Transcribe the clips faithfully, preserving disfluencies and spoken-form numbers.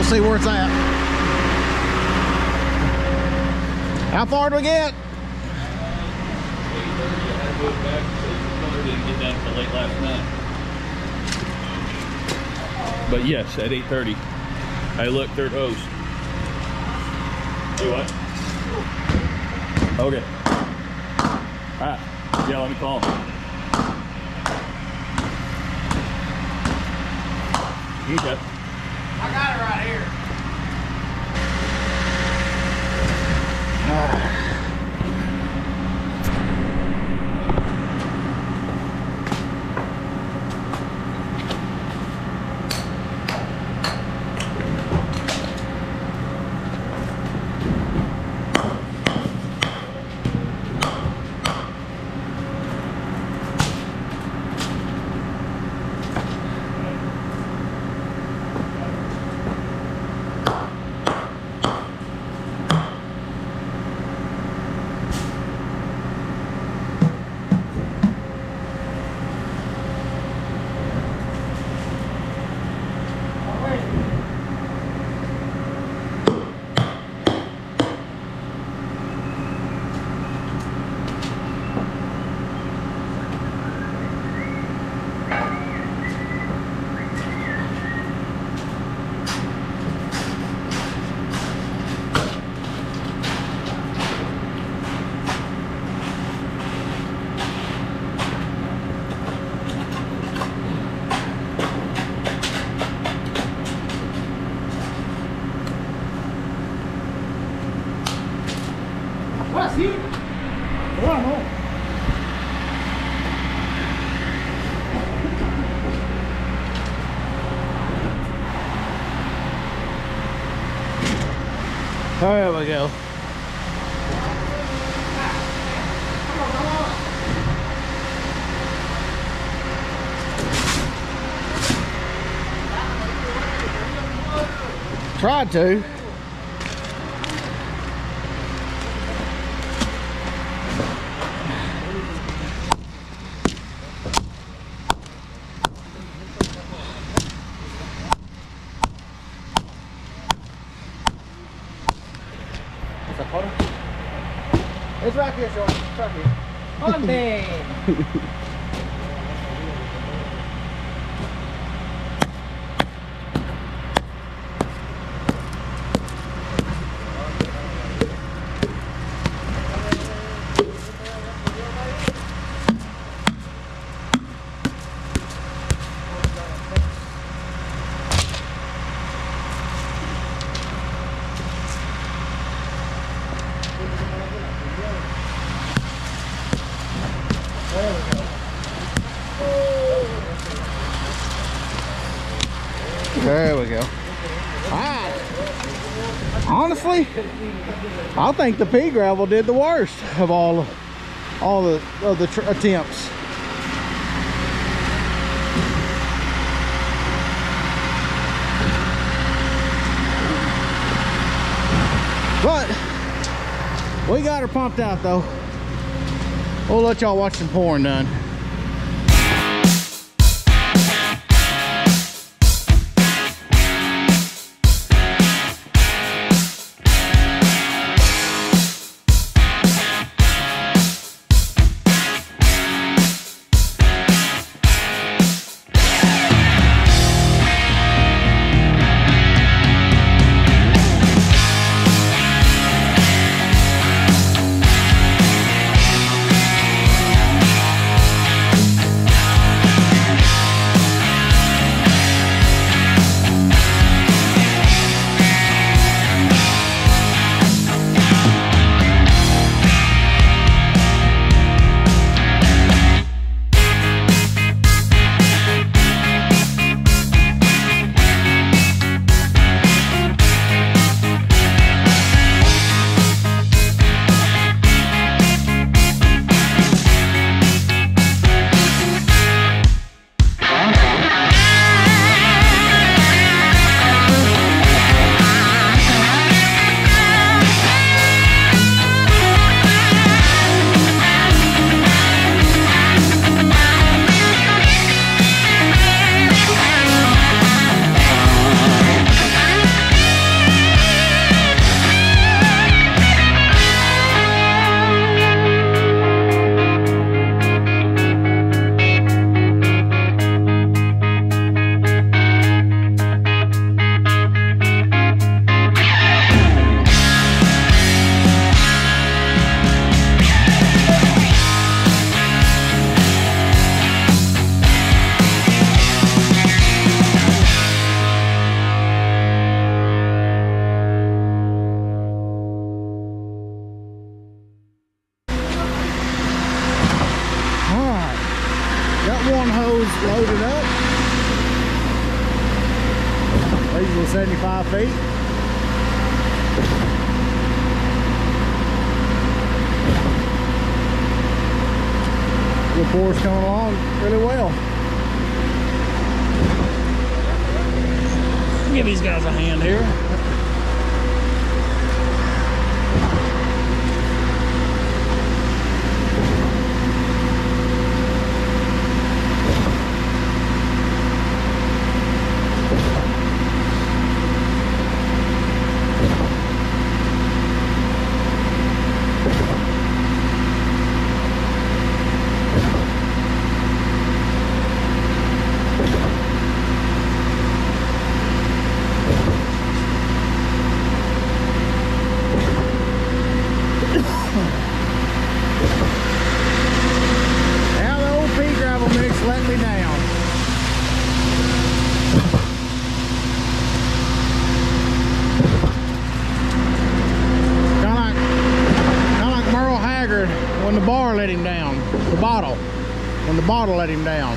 see where it's at. How far do we get? Didn't get down until late last night. But yes, at eight thirty. I looked, third hose. Do what? Okay. Alright. Yeah, let me call him. Okay. I got it right here. Ah. Así. Bueno. There we go. Tried to. It's right here, Sean. It's right here. Monday. There we go. Ah, honestly, I think the pea gravel did the worst of all, all the of the tr attempts. But we got her pumped out though. We'll let y'all watch some pouring done. one hose loaded up. These are seventy-five feet. The bore's coming along really well. Give these guys a hand here. When the bar let him down, the bottle, when the bottle let him down.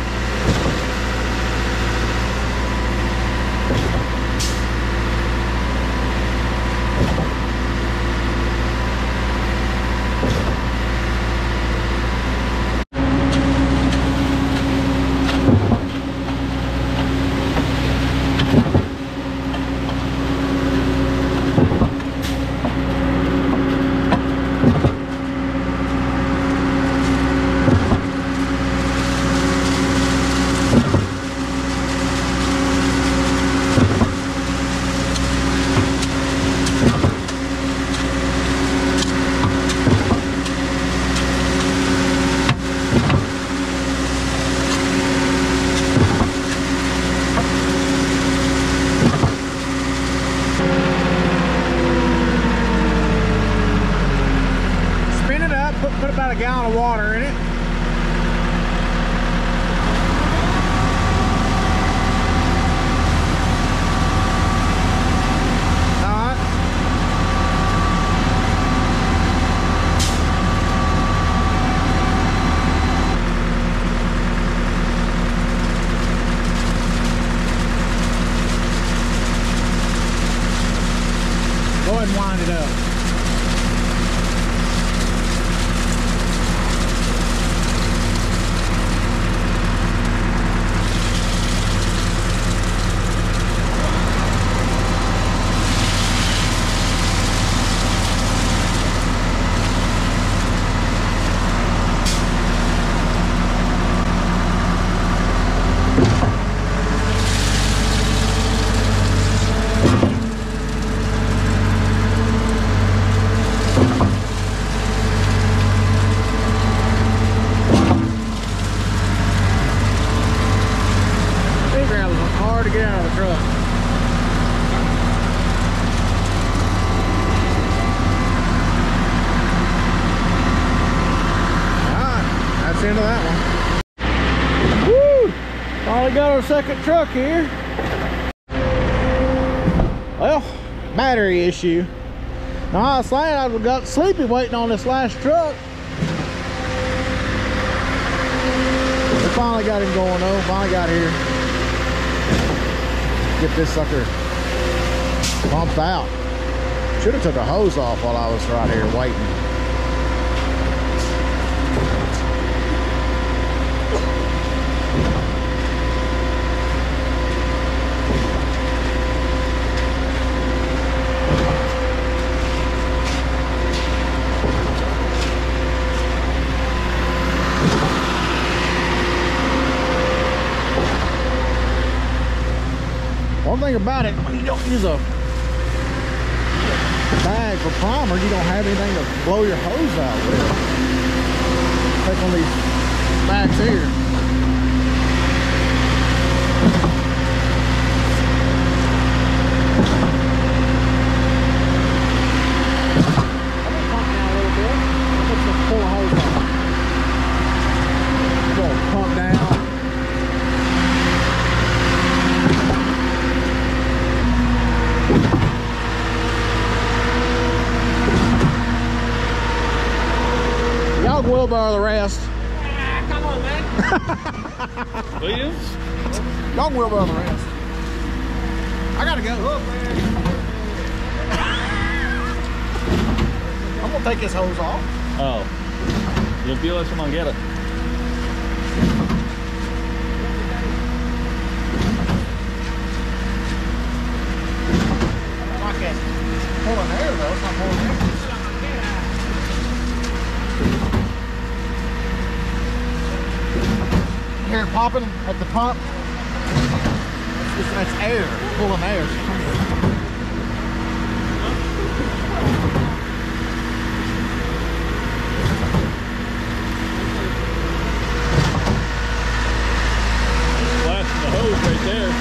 Put about a gallon of water in it. All right. Go ahead and wind it up. Hard to get out of the truck. Alright, that's the end of that one. Woo! Finally got our second truck here. Well, battery issue. Now I was saying I got sleepy waiting on this last truck. We finally got him going though, finally got here. Get this sucker pumped out. Should have took a hose off while I was right here waiting. One thing about it, when you don't use a bag for primer, you don't have anything to blow your hose out with. Take one of these bags here. I'm gonna pump down a little bit. I'm just gonna pull the hose off. I'm gonna pump down. Y'all wheelbarrow the rest. Ah, come on, man. Williams? Dog wheel on the rest. I gotta go. Look, man. I'm gonna take his hose off. Oh. You'll feel it, someone get it. I can pull an air though, it's not pulling air. Hear it popping at the pump. It's, that's air, pulling air. Blasting the hose right there.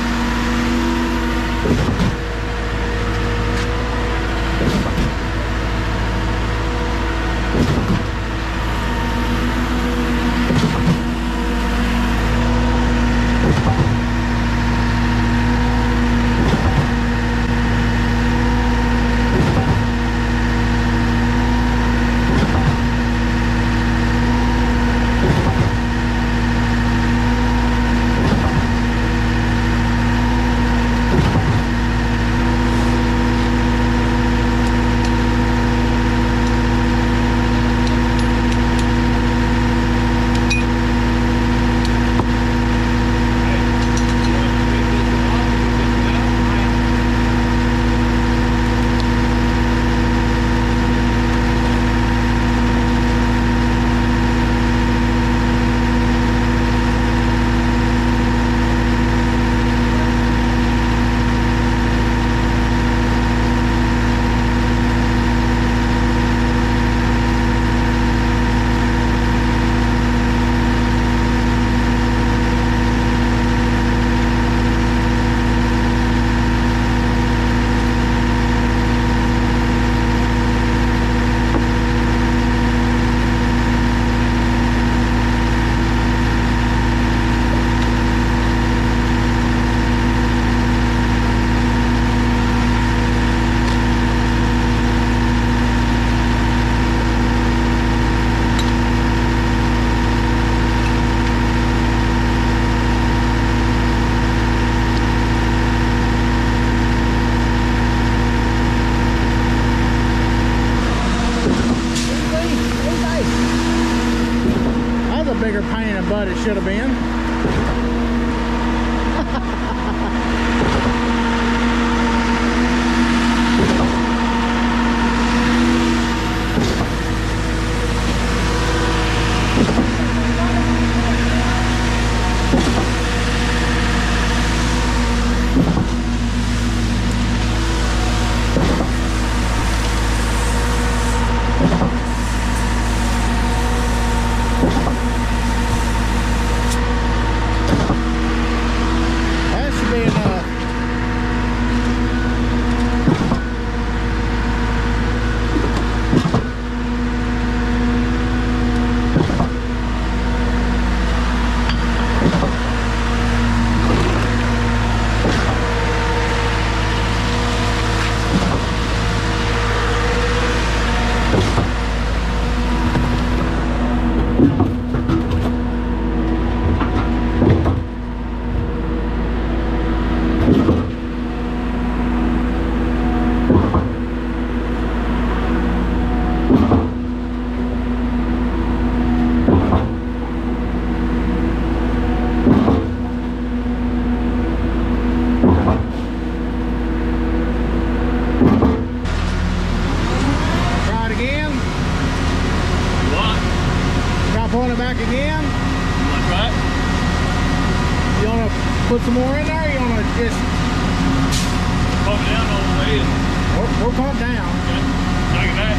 Bigger pain in the butt it should have been. Pulling it back again. Like that? You want to put some more in there, or you want to just Pump it down all the way and we'll, we'll pump down. okay. Like that.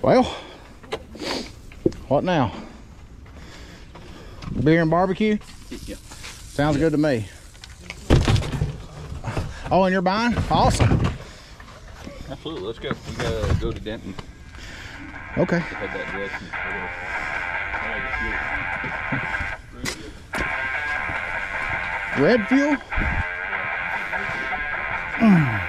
Well, what now? Beer and barbecue? Yeah. Sounds good to me. Oh, and you're buying? Awesome. Absolutely. Let's go. We gotta go to Denton. Okay. Head that direction. Red fuel? Mm.